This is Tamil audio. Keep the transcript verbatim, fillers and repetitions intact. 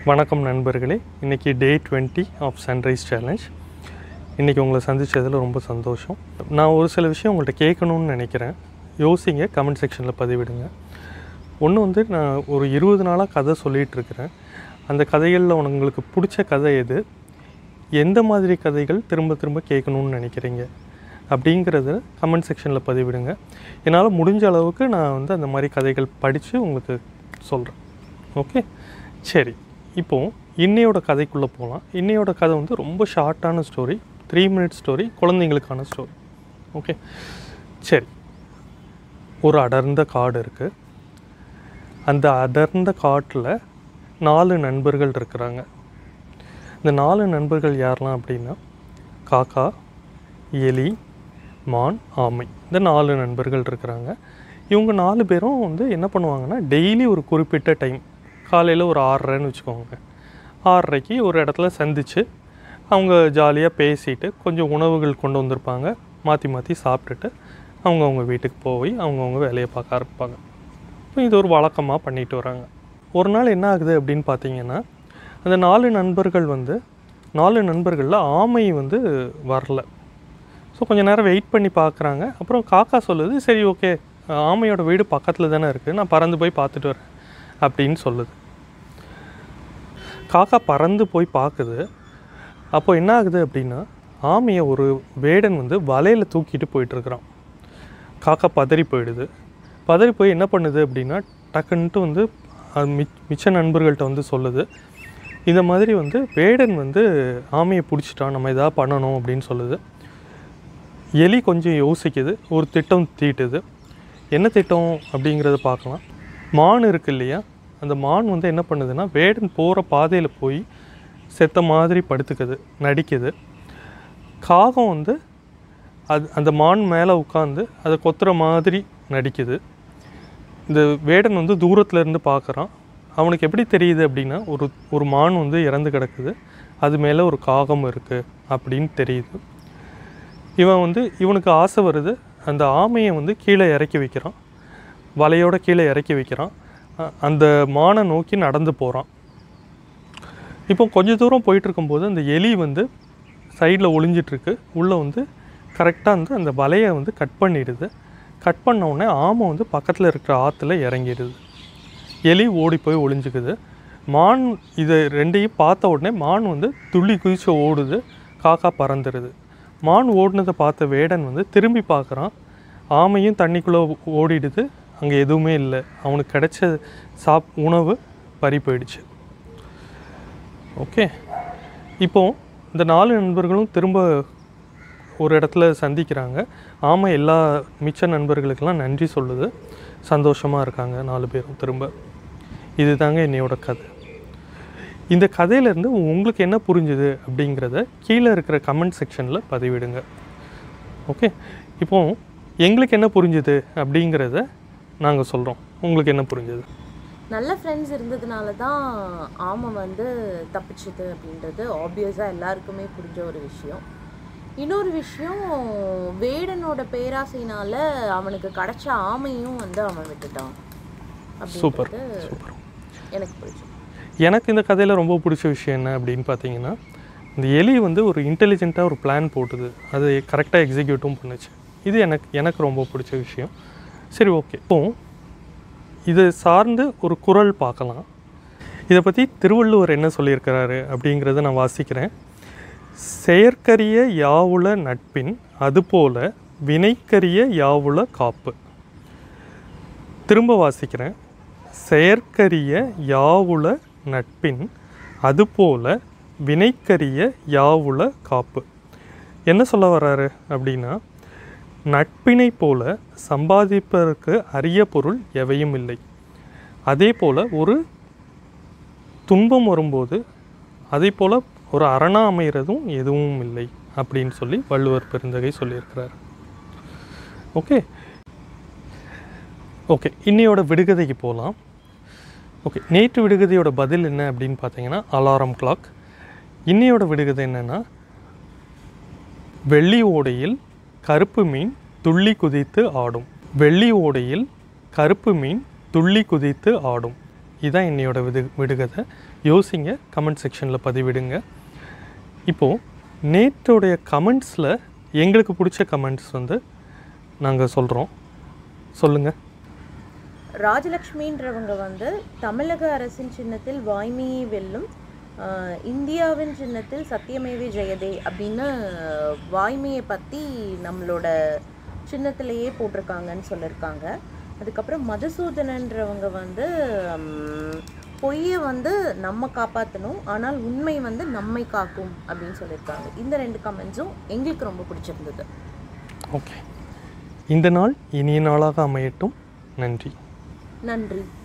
வணக்கம் நண்பர்களே, இன்றைக்கி day twenty of sunrise challenge. இன்றைக்கி உங்களை சந்தித்ததில் ரொம்ப சந்தோஷம். நான் ஒரு சில விஷயம் உங்கள்கிட்ட கேட்கணுன்னு நினைக்கிறேன். யோசிங்க, கமெண்ட் செக்ஷனில் பதிவிடுங்க. ஒன்று வந்து நான் ஒரு இருபது நாளாக கதை சொல்லிகிட்ருக்கிறேன். அந்த கதைகளில் உங்களுக்கு பிடிச்ச கதை எது, எந்த மாதிரி கதைகள் திரும்ப திரும்ப கேட்கணுன்னு நினைக்கிறீங்க அப்படிங்கிறத கமெண்ட் செக்ஷனில் பதிவிடுங்க. என்னால் முடிஞ்ச அளவுக்கு நான் வந்து அந்த மாதிரி கதைகள் படித்து உங்களுக்கு சொல்கிறேன். ஓகே, சரி. இப்போது இன்னையோட கதைக்குள்ளே போகலாம். இன்னையோட கதை வந்து ரொம்ப ஷார்ட்டான ஸ்டோரி, த்ரீ மினிட்ஸ் ஸ்டோரி, குழந்தைங்களுக்கான ஸ்டோரி. ஓகே, சரி. ஒரு அடர்ந்த காடு இருக்குது. அந்த அடர்ந்த காட்டில் நாலு நண்பர்கள் இருக்கிறாங்க. இந்த நாலு நண்பர்கள் யாரெல்லாம் அப்படின்னா காக்கா, எலி, மான், ஆமை. இந்த நாலு நண்பர்கள் இருக்கிறாங்க. இவங்க நாலு பேரும் வந்து என்ன பண்ணுவாங்கன்னா, டெய்லி ஒரு குறிப்பிட்ட டைம், காலையில் ஒரு ஆறரைன்னு வச்சுக்கோங்க, ஆறரைக்கு ஒரு இடத்துல சந்தித்து அவங்க ஜாலியாக பேசிட்டு கொஞ்சம் உணவுகள் கொண்டு வந்திருப்பாங்க. மாற்றி மாற்றி சாப்பிட்டுட்டு அவங்கவுங்க வீட்டுக்கு போய் அவங்கவுங்க வேலையை பார்க்க ஆரம்பிப்பாங்க. இப்போ இது ஒரு வழக்கமாக பண்ணிட்டு வராங்க. ஒரு நாள் என்ன ஆகுது அப்படின்னு பார்த்தீங்கன்னா, அந்த நாலு நண்பர்கள் வந்து நாலு நண்பர்களில் ஆமை வந்து வரல. ஸோ கொஞ்சம் நேரம் வெயிட் பண்ணி பார்க்குறாங்க. அப்புறம் காக்கா சொல்லுது, சரி ஓகே, ஆமையோட வீடு பக்கத்தில் தானே இருக்குது, நான் பறந்து போய் பார்த்துட்டு வரேன் அப்படின்னு சொல்லுது. காக்கா பறந்து போய் பார்க்குது. அப்போ என்ன ஆகுது அப்படின்னா, ஆமையை ஒரு வேடன் வந்து வலையில் தூக்கிட்டு போயிட்டுருக்குறான். காக்கா பதறி போயிடுது. பதறி போய் என்ன பண்ணுது அப்படின்னா, டக்குன்ட்டு வந்து மிச் மிச்ச நண்பர்கள்ட்ட வந்து சொல்லுது, இந்த மாதிரி வந்து வேடன் வந்து ஆமையை பிடிச்சிட்டான், நம்ம எதாவது பண்ணணும் அப்படின்னு சொல்லுது. எலி கொஞ்சம் யோசிக்குது, ஒரு திட்டம் தீட்டுது. என்ன திட்டம் அப்படிங்கிறத பார்க்கலாம். மான் இருக்கு இல்லையா, அந்த மான் வந்து என்ன பண்ணுதுன்னா, வேடன் போகிற பாதையில் போய் செத்த மாதிரி படுத்துக்குது, நடிக்குது. காகம் வந்து அது அந்த மான் மேலே உட்காந்து அதை கொத்துற மாதிரி நடிக்குது. இந்த வேடன் வந்து தூரத்தில் இருந்து பார்க்குறான். அவனுக்கு எப்படி தெரியுது அப்படின்னா, ஒரு ஒரு மான் வந்து இறந்து கிடக்குது, அது மேலே ஒரு காகம் இருக்குது அப்படின்னு தெரியுது. இவன் வந்து இவனுக்கு ஆசை வருது, அந்த ஆமையை வந்து கீழே இறக்கி வைக்கிறான், வலையோட கீழே இறக்கி வைக்கிறான். அந்த மானை நோக்கி நடந்து போகிறான். இப்போ கொஞ்சம் தூரம் போயிட்டுருக்கும்போது அந்த எலி வந்து சைடில் ஒளிஞ்சிட்ருக்கு. உள்ளே வந்து கரெக்டாக வந்து அந்த வலையை வந்து கட் பண்ணிடுது. கட் பண்ண உடனே ஆமை வந்து பக்கத்தில் இருக்கிற ஆற்றுல இறங்கிடுது. எலி ஓடி போய் ஒளிஞ்சிக்குது. மான் இதை ரெண்டையும் பார்த்த உடனே மான் வந்து துள்ளி குதிச்சு ஓடுது. காக்கா பறந்துடுது. மான் ஓடினதை பார்த்த வேடன் வந்து திரும்பி பார்க்குறான். ஆமையும் தண்ணிக்குள்ளே ஓடிடுது. அங்கே எதுவுமே இல்லை. அவனுக்கு கிடைச்ச சாப் உணவு பறி போயிடுச்சு. ஓகே, இப்போது இந்த நாலு நண்பர்களும் திரும்ப ஒரு இடத்துல சந்திக்கிறாங்க. ஆமை எல்லா மிச்ச நண்பர்களுக்கெல்லாம் நன்றி சொல்லுது. சந்தோஷமாக இருக்காங்க நாலு பேரும் திரும்ப. இது தாங்க என்னையோட கதை. இந்த கதையிலேருந்து உங்களுக்கு என்ன புரிஞ்சுது அப்படிங்கிறத கீழே இருக்கிற கமெண்ட் செக்ஷனில் பதிவிடுங்க. ஓகே, இப்போது எங்களுக்கு என்ன புரிஞ்சுது அப்படிங்கிறத நாங்கள் சொல்கிறோம். உங்களுக்கு என்ன புரிஞ்சது? நல்ல ஃப்ரெண்ட்ஸ் இருந்ததுனால தான் ஆமை வந்து தப்பிச்சுது அப்படின்றது ஆப்வியஸாக எல்லாருக்குமே புரிஞ்ச ஒரு விஷயம். இன்னொரு விஷயம், வேடனோட பேராசையினால் அவனுக்கு கிடைச்ச ஆமையும் வந்து அவன் விட்டுட்டான். Super super. எனக்கு பிடிச்சது. எனக்கு இந்த கதையில் ரொம்ப பிடிச்ச விஷயம் என்ன அப்படின்னு பார்த்தீங்கன்னா, இந்த எலி வந்து ஒரு இன்டெலிஜென்ட்டாக ஒரு பிளான் போட்டுது, அது கரெக்டாக எக்ஸிக்யூட்டும் பண்ணுச்சு. இது எனக்கு எனக்கு ரொம்ப பிடிச்ச விஷயம். சரி, ஓகே. இப்போ இதை சார்ந்து ஒரு குறள் பார்க்கலாம். இதை பற்றி திருவள்ளுவர் என்ன சொல்லியிருக்கிறாரு அப்படிங்கிறத நான் வாசிக்கிறேன். செயற்கரிய யாவுள நட்பின் அதுபோல வினைக்கரிய யாவுள காப்பு. திரும்ப வாசிக்கிறேன். செயற்கரிய யாவுள நட்பின் அதுபோல வினைக்கரிய யாவுள காப்பு. என்ன சொல்ல வர்றாரு அப்படின்னா, நட்பினை போல சம்பாதிப்பதற்கு அரிய பொருள் எவையும் இல்லை. அதே போல் ஒரு துன்பம் வரும்போது அதே போல் ஒரு அரணா அமைகிறதும் எதுவும் இல்லை அப்படின்னு சொல்லி வள்ளுவர் பெருந்தகை சொல்லியிருக்கிறார். ஓகே ஓகே இன்னையோட விடுகதைக்கு போகலாம். ஓகே, நேற்று விடுகதையோட பதில் என்ன அப்படின்னு பார்த்தீங்கன்னா அலாரம் கிளாக். இன்னையோட விடுகதை என்னென்னா, வெள்ளி ஓடையில் கருப்பு மீன் துள்ளி குதித்து ஆடும். வெள்ளி ஓடையில் கருப்பு மீன் துள்ளி குதித்து ஆடும். இதான் என்னையோட விடு விடுகதை. யோசிங்க, கமெண்ட் செக்ஷனில் பதிவிடுங்க. இப்போது நேற்றோடைய கமெண்ட்ஸில் எங்களுக்கு பிடிச்ச கமெண்ட்ஸ் வந்து நாங்கள் சொல்கிறோம். சொல்லுங்கள். ராஜலக்ஷ்மின்றவங்க வந்து தமிழக அரசின் சின்னத்தில் வாய்மையை வெல்லும், இந்தியாவின் சின்னத்தில் சத்தியமேவே ஜெயதே அப்படின்னு வாய்மையை பற்றி நம்மளோட சின்னத்திலேயே போட்டிருக்காங்கன்னு சொல்லியிருக்காங்க. அதுக்கப்புறம் மதுசூதனன்றவங்க வந்து பொய்யை வந்து நம்ம காப்பாற்றணும், ஆனால் உண்மை வந்து நம்மை காக்கும் அப்படின்னு சொல்லியிருக்காங்க. இந்த ரெண்டு கமெண்ட்ஸும் எங்களுக்கு ரொம்ப பிடிச்சிருந்தது. ஓகே, இந்த நாள் இனிய நாளாக அமையட்டும். நன்றி. நன்றி.